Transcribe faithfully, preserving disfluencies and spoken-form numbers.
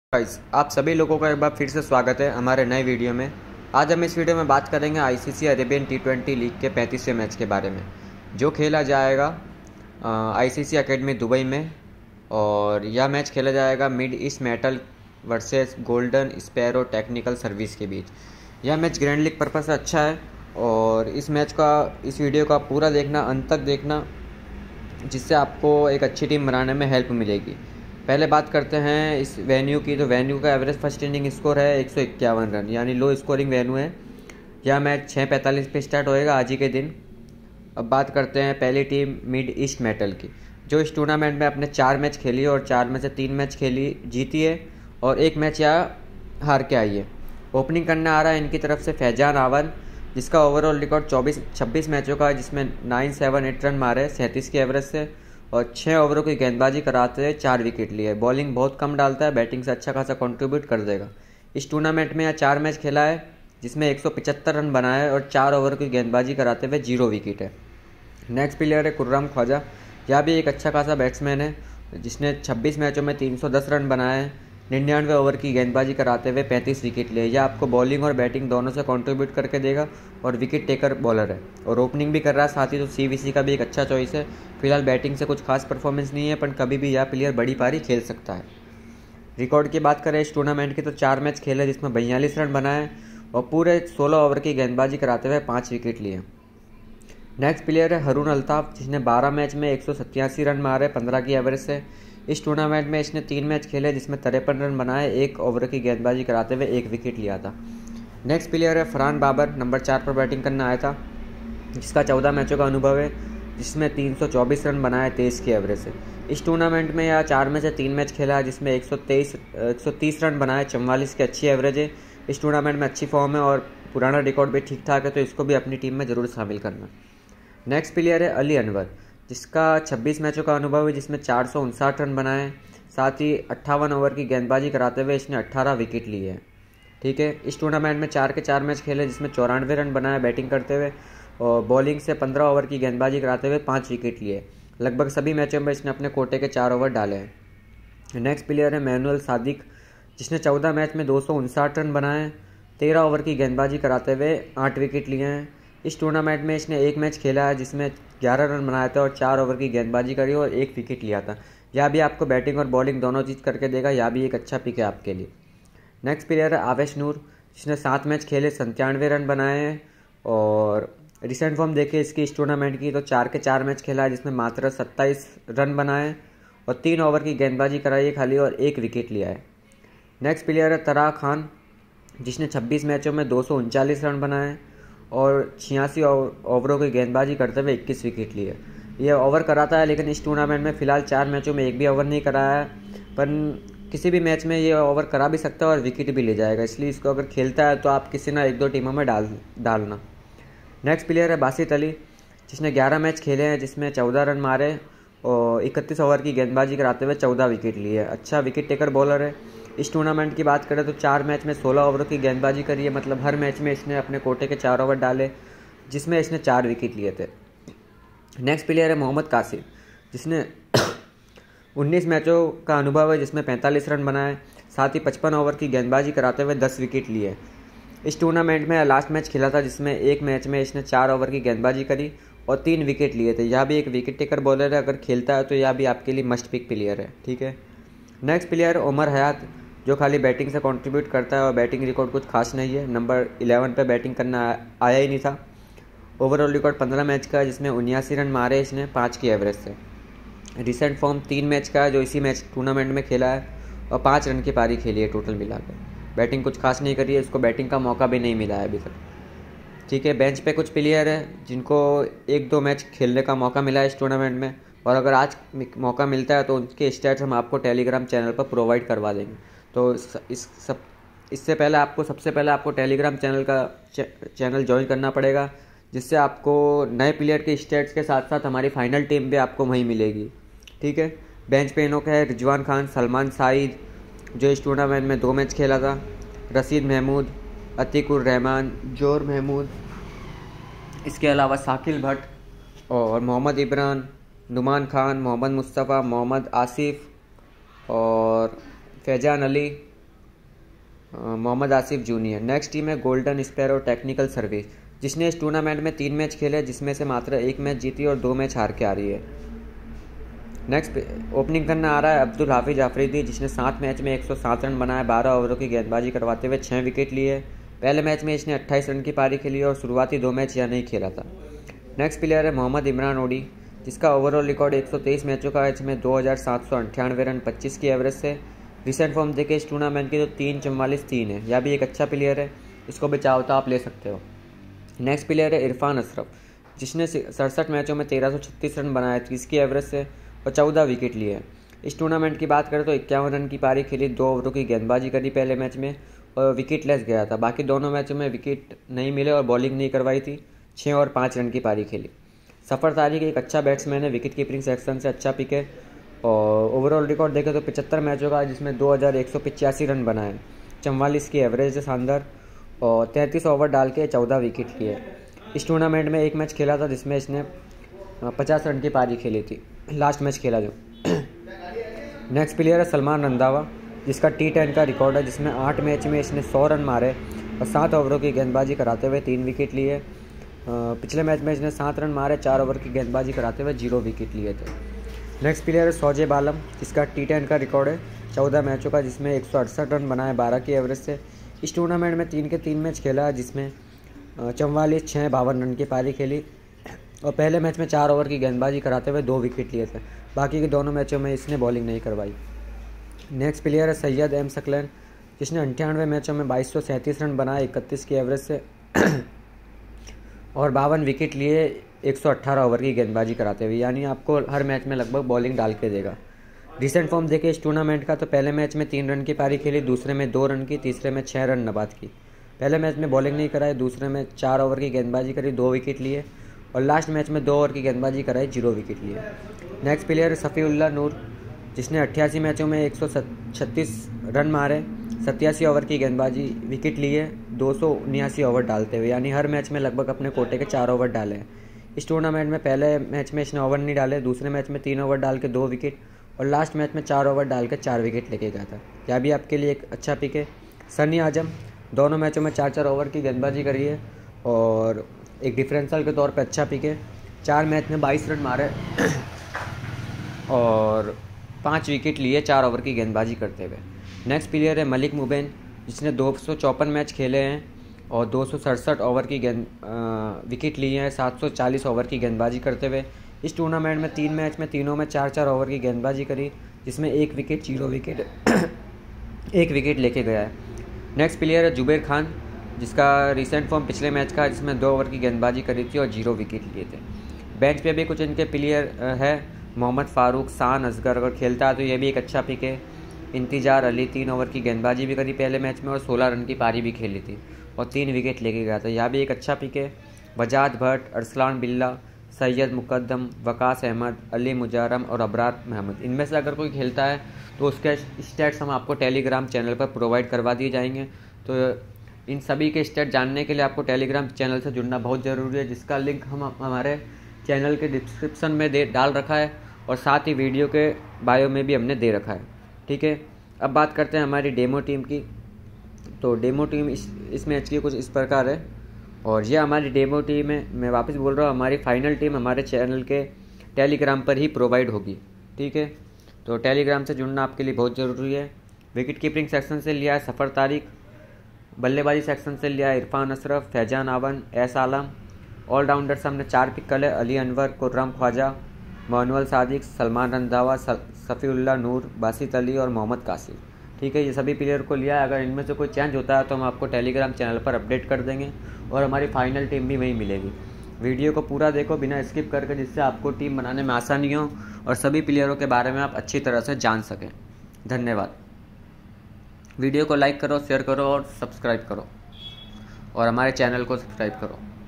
Guys, आप सभी लोगों का एक बार फिर से स्वागत है हमारे नए वीडियो में। आज हम इस वीडियो में बात करेंगे ICC Arabian T twenty league के पैंतीसवें मैच के बारे में, जो खेला जाएगा आईसीसी एकेडमी दुबई में। और यह मैच खेला जाएगा mid east metal versus golden sparrow technical service के बीच। यह मैच ग्रैंड लीग पर्पस से अच्छा है और इस मैच का इस वीडियो का पूरा देखना, अंत तक देखना, जिससे आपको एक अच्छी टीम बनाने में हेल्प मिलेगी। पहले बात करते हैं इस वेन्यू की। तो वेन्यू का एवरेज फर्स्ट इनिंग स्कोर है एक सौ इक्यावन रन, यानी लो स्कोरिंग वेन्यू है। यह मैच छः पैंतालीस पे स्टार्ट होएगा आज ही के दिन। अब बात करते हैं पहली टीम मिड ईस्ट मेटल की, जो इस टूर्नामेंट में अपने चार मैच खेली है और चार में से तीन मैच खेली जीती है और एक मैच यहाँ हार के आई है। ओपनिंग करने आ रहा है इनकी तरफ से फैजान आवन, जिसका ओवरऑल रिकॉर्ड चौबीस छब्बीस मैचों का है, जिसमें नाइन सेवन एट रन मारे सैंतीस की एवरेज से और छः ओवरों की गेंदबाजी कराते हुए चार विकेट लिए। बॉलिंग बहुत कम डालता है, बैटिंग से अच्छा खासा कंट्रीब्यूट कर देगा। इस टूर्नामेंट में यह चार मैच खेला है, जिसमें एक सौ पचहत्तर रन बनाए और चार ओवर की गेंदबाजी कराते हुए जीरो विकेट है। नेक्स्ट प्लेयर है खुर्रम ख्वाजा। यह भी एक अच्छा खासा बैट्समैन है, जिसने छब्बीस मैचों में तीन सौ दस रन बनाए हैं, निन्यानवे ओवर की गेंदबाजी कराते हुए पैंतीस विकेट लिए। यह आपको बॉलिंग और बैटिंग दोनों से कंट्रीब्यूट करके देगा और विकेट टेकर बॉलर है और ओपनिंग भी कर रहा है साथ ही, तो सीवीसी का भी एक अच्छा चॉइस है। फिलहाल बैटिंग से कुछ खास परफॉर्मेंस नहीं है, पर कभी भी यह प्लेयर बड़ी पारी खेल सकता है। रिकॉर्ड की बात करें इस टूर्नामेंट की, तो चार मैच खेले जिसमें बयालीस रन बनाए और पूरे सोलह ओवर की गेंदबाजी कराते हुए पाँच विकेट लिए। नेक्स्ट प्लेयर है हरून अल्ताफ, जिसने बारह मैच में एक सौ सत्तासी रन मारे पंद्रह की एवरेज से। इस टूर्नामेंट में इसने तीन मैच खेले जिसमें तिरपन रन बनाए, एक ओवर की गेंदबाजी कराते हुए एक विकेट लिया था। नेक्स्ट प्लेयर है फरहान बाबर, नंबर चार पर बैटिंग करने आया था, जिसका चौदह मैचों का अनुभव है, जिसमें तीन सौ चौबीस रन बनाए तेईस की एवरेज से। इस टूर्नामेंट में यह चार में से तीन मैच खेला है, जिसमें एक सौ तेईस एक सौ तीस रन बनाए, चौवालीस की अच्छी एवरेज है। इस टूर्नामेंट में अच्छी फॉर्म है और पुराना रिकॉर्ड भी ठीक ठाक है, तो इसको भी अपनी टीम में ज़रूर शामिल करना। नेक्स्ट प्लेयर है अली अनवर, जिसका छब्बीस मैचों का अनुभव है, जिसमें चार सौ उनसाठ रन बनाए, साथ ही अट्ठावन ओवर की गेंदबाजी कराते हुए इसने अट्ठारह विकेट लिए हैं। ठीक है, इस टूर्नामेंट में चार के चार मैच खेले जिसमें चौरानवे रन बनाए बैटिंग करते हुए और बॉलिंग से पंद्रह ओवर की गेंदबाजी कराते हुए पाँच विकेट लिए। लगभग सभी मैचों में इसने अपने कोटे के चार ओवर डाले हैं। नेक्स्ट प्लेयर है मैनुअल सादिक, जिसने चौदह मैच में दो सौ उनसाठ रन बनाए, तेरह ओवर की गेंदबाजी कराते हुए आठ विकेट लिए हैं। इस टूर्नामेंट में इसने एक मैच खेला है जिसमें ग्यारह रन बनाए थे और चार ओवर की गेंदबाजी करी और एक विकेट लिया था। यह भी आपको बैटिंग और बॉलिंग दोनों चीज़ करके देगा, यह भी एक अच्छा पिक है आपके लिए। नेक्स्ट प्लेयर है आवेश नूर, जिसने सात मैच खेले संतानवे रन बनाए हैं और रिसेंट फॉर्म देखे इसकी इस टूर्नामेंट की, तो चार के चार मैच खेला है जिसमें मात्र सत्ताईस रन बनाए और तीन ओवर की गेंदबाजी कराई है खाली और एक विकेट लिया है। नेक्स्ट प्लेयर है तरा खान, जिसने छब्बीस मैचों में दो सौ उनचालीस रन बनाए और छियासी ओवरों की गेंदबाजी करते हुए इक्कीस विकेट लिए। यह ओवर कराता है, लेकिन इस टूर्नामेंट में फिलहाल चार मैचों में एक भी ओवर नहीं कराया है, पर किसी भी मैच में ये ओवर करा भी सकता है और विकेट भी ले जाएगा, इसलिए इसको अगर खेलता है तो आप किसी ना एक दो टीमों में डाल डालना। नेक्स्ट प्लेयर है बासित अली, जिसने ग्यारह मैच खेले हैं जिसमें चौदह रन मारे और इकतीस ओवर की गेंदबाजी कराते हुए चौदह विकेट लिए। अच्छा विकेट टेकर बॉलर है। इस टूर्नामेंट की बात करें तो चार मैच में सोलह ओवरों की गेंदबाजी करी है, मतलब हर मैच में इसने अपने कोटे के चार ओवर डाले, जिसमें इसने चार विकेट लिए थे। नेक्स्ट प्लेयर है मोहम्मद कासिम, जिसने उन्नीस मैचों का अनुभव है जिसमें पैंतालीस रन बनाए, साथ ही पचपन ओवर की गेंदबाजी कराते हुए दस विकेट लिए। इस टूर्नामेंट में लास्ट मैच खेला था जिसमें एक मैच में इसने चार ओवर की गेंदबाजी करी और तीन विकेट लिए थे। यह भी एक विकेट टेकर बॉलर है, अगर खेलता है तो यह भी आपके लिए मस्ट पिक प्लेयर है। ठीक है, नेक्स्ट प्लेयर उमर हयात, जो खाली बैटिंग से कंट्रीब्यूट करता है और बैटिंग रिकॉर्ड कुछ खास नहीं है। नंबर इलेवन पे बैटिंग करना आया ही नहीं था। ओवरऑल रिकॉर्ड पंद्रह मैच का है जिसमें उन्यासी रन मारे इसने पाँच की एवरेज से। रिसेंट फॉर्म तीन मैच का है जो इसी मैच टूर्नामेंट में खेला है और पाँच रन की पारी खेली है टोटल मिलाकर। बैटिंग कुछ खास नहीं करी है, इसको बैटिंग का मौका भी नहीं मिला है अभी तक। ठीक है, बेंच पे कुछ प्लेयर है जिनको एक दो मैच खेलने का मौका मिला है इस टूर्नामेंट में, और अगर आज मौका मिलता है तो उनके स्टैट्स हम आपको टेलीग्राम चैनल पर प्रोवाइड करवा देंगे। तो इस सब इससे पहले आपको सबसे पहले आपको टेलीग्राम चैनल का चैनल ज्वाइन करना पड़ेगा, जिससे आपको नए प्लेयर के स्टैट्स के साथ साथ हमारी फाइनल टीम भी आपको वहीं मिलेगी। ठीक है, बेंच पे इनों का है रिजवान खान, सलमान साइद, जो इस टूर्नामेंट में दो मैच खेला था, रशीद महमूद, अतीकुर रहमान, जोर महमूद, इसके अलावा साकिल भट्ट और मोहम्मद इमरान, नुमान खान, मोहम्मद मुस्तफ़ा, मोहम्मद आसिफ और Faizan Ali, Mohammad Asif junior. Next team है गोल्डन स्पैरो टेक्निकल सर्विस, जिसने इस टूर्नामेंट में तीन मैच खेले जिसमें से मात्र एक मैच जीती और दो मैच हार के आ रही है। नेक्स्ट ओपनिंग करना आ रहा है अब्दुल हाफिज अफरीदी, जिसने सात मैच में एक सौ सात रन बनाए, बारह ओवरों की गेंदबाजी करवाते हुए छः विकेट लिए। पहले मैच में इसने अट्ठाईस रन की पारी खेली और शुरुआती दो मैच यह नहीं खेला था। नेक्स्ट प्लेयर है मोहम्मद इमरान ओडी, जिसका ओवरऑल रिकॉर्ड एक सौ तेईस मैचों का है, इसमें दो हज़ार सात सौ अंठानवे रन पच्चीस की एवरेज से। रिसेंट फॉर्म देखे इस टूर्नामेंट की तो तीन चौवालीस तीन है, यह भी एक अच्छा प्लेयर है, इसको भी चाहो तो आप ले सकते हो। नेक्स्ट प्लेयर है इरफान अशरफ, जिसने सड़सठ मैचों में तेरह सौ छत्तीस रन बनाए, तीस की एवरेज से और चौदह विकेट लिए हैं। इस टूर्नामेंट की बात करें तो इक्यावन रन की पारी खेली, दो ओवरों की गेंदबाजी करी पहले मैच में और विकेट लेस गया था। बाकी दोनों मैचों में विकेट नहीं मिले और बॉलिंग नहीं करवाई थी। छः और पाँच रन की पारी खेली। सफ़र तारिक एक अच्छा बैट्समैन है, विकेट कीपिंग सेक्शन से अच्छा पिक है और ओवरऑल रिकॉर्ड देखें तो पचहत्तर मैचों का, जिसमें दो हज़ार एक सौ पचासी रन बनाए, चवालीस की एवरेज है शानदार और तैंतीस ओवर डाल के चौदह विकेट लिए। इस टूर्नामेंट में एक मैच खेला था जिसमें इसने पचास रन की पारी खेली थी, लास्ट मैच खेला जो। नेक्स्ट प्लेयर है सलमान रंधावा, जिसका टी टेन का रिकॉर्ड है, जिसमें आठ मैच में इसने सौ रन मारे और सात ओवरों की गेंदबाजी कराते हुए तीन विकेट लिए। पिछले मैच में इसने सात रन मारे, चार ओवर की गेंदबाजी कराते हुए जीरो विकेट लिए थे। नेक्स्ट प्लेयर है शोएब आलम, जिसका टी टेन का रिकॉर्ड है चौदह मैचों का, जिसमें एक सौ अड़सठ रन बनाए, बारह की एवरेज से। इस टूर्नामेंट में तीन के तीन मैच खेला है, जिसमें चौवालीस छः बावन रन की पारी खेली और पहले मैच में चार ओवर की गेंदबाजी कराते हुए दो विकेट लिए थे। बाकी के दोनों मैचों में इसने बॉलिंग नहीं करवाई। नेक्स्ट प्लेयर है सैयद एम सकलैन, जिसने अंठानवे मैचों में बाईस सौ सैंतीस रन बनाए, इकतीस की एवरेज से और बावन विकेट लिए, एक सौ अट्ठारह ओवर की गेंदबाजी कराते हुए, यानी आपको हर मैच में लगभग बॉलिंग डाल के देगा। रिसेंट फॉर्म देखे इस टूर्नामेंट का तो पहले मैच में तीन रन की पारी खेली, दूसरे में दो रन की, तीसरे में छः रन नबाद की। पहले मैच में बॉलिंग नहीं कराई, दूसरे में चार ओवर की गेंदबाजी करी, दो विकेट लिए और लास्ट मैच में दो ओवर की गेंदबाजी कराई, जीरो विकेट लिए। नेक्स्ट प्लेयर सफ़ीउल्लाह नूर, जिसने अट्ठासी मैचों में एक सौ छत्तीस रन मारे, सत्तासी ओवर की गेंदबाजी, विकेट लिए, दो सौ उन्यासी ओवर डालते हुए, यानी हर मैच में लगभग अपने कोटे के चार ओवर डाले हैं। इस टूर्नामेंट में पहले मैच में इसने ओवर नहीं डाले, दूसरे मैच में तीन ओवर डाल के दो विकेट और लास्ट मैच में चार ओवर डाल के चार विकेट लेके गया था। यह भी आपके लिए एक अच्छा पिक है। सनी आजम दोनों मैचों में चार चार ओवर की गेंदबाजी करी है और एक डिफरेंशियल के तौर पे अच्छा पिक है। चार मैच में बाईस रन मारे और पाँच विकेट लिए चार ओवर की गेंदबाजी करते हुए। नेक्स्ट प्लेयर है मलिक मुबीन, जिसने दो सौ चौपन मैच खेले हैं और दो सौ सड़सठ ओवर की गेंद विकेट लिए हैं, सात सौ चालीस ओवर की गेंदबाजी करते हुए। इस टूर्नामेंट में तीन मैच में तीनों में चार चार ओवर की गेंदबाजी करी, जिसमें एक विकेट जीरो विकेट एक विकेट लेके गया है। नेक्स्ट प्लेयर है जुबैर खान, जिसका रिसेंट फॉर्म पिछले मैच का, जिसमें दो ओवर की गेंदबाजी करी थी और जीरो विकेट लिए थे। बेंच पे भी कुछ इनके प्लेयर है, मोहम्मद फ़ारूक, शान असगर, अगर खेलता है तो ये भी एक अच्छा पिक है। इंतजार अली तीन ओवर की गेंदबाजी भी करी पहले मैच में और सोलह रन की पारी भी खेली थी और तीन विकेट लेके गया था, यह भी एक अच्छा पिक है। वजाद भट्ट, अरसलान बिल्ला, सैयद मुकद्दम, वकास अहमद, अली मुजारम और अबरार महमूद, इनमें से अगर कोई खेलता है तो उसके स्टेट्स हम आपको टेलीग्राम चैनल पर प्रोवाइड करवा दिए जाएंगे। तो इन सभी के स्टेट जानने के लिए आपको टेलीग्राम चैनल से जुड़ना बहुत ज़रूरी है, जिसका लिंक हम हमारे चैनल के डिस्क्रिप्शन में दे डाल रखा है और साथ ही वीडियो के बायो में भी हमने दे रखा है। ठीक है, अब बात करते हैं हमारी डेमो टीम की। तो डेमो टीम इस इस मैच की कुछ इस प्रकार है और ये हमारी डेमो टीम है। मैं वापस बोल रहा हूँ, हमारी फाइनल टीम हमारे चैनल के टेलीग्राम पर ही प्रोवाइड होगी। ठीक है, तो टेलीग्राम से जुड़ना आपके लिए बहुत ज़रूरी है। विकेट कीपिंग सेक्शन से लिया है सफ़र तारिक, बल्लेबाजी सेक्शन से लिया है इरफान अशरफ, फैजान आवन, एस आलम। ऑलराउंडर से हमने चार पिक करे, अली अनवर, खुर्रम ख्वाजा, मानुअल सादिक, सलमान रंधावा, सफ़ीउल्लाह नूर, बासित अली और मोहम्मद कासिम। ठीक है, ये सभी प्लेयर को लिया है। अगर इनमें से कोई चेंज होता है तो हम आपको टेलीग्राम चैनल पर अपडेट कर देंगे और हमारी फाइनल टीम भी वहीं मिलेगी। वीडियो को पूरा देखो बिना स्किप करके, जिससे आपको टीम बनाने में आसानी हो और सभी प्लेयरों के बारे में आप अच्छी तरह से जान सकें। धन्यवाद। वीडियो को लाइक करो, शेयर करो और सब्सक्राइब करो और हमारे चैनल को सब्सक्राइब करो।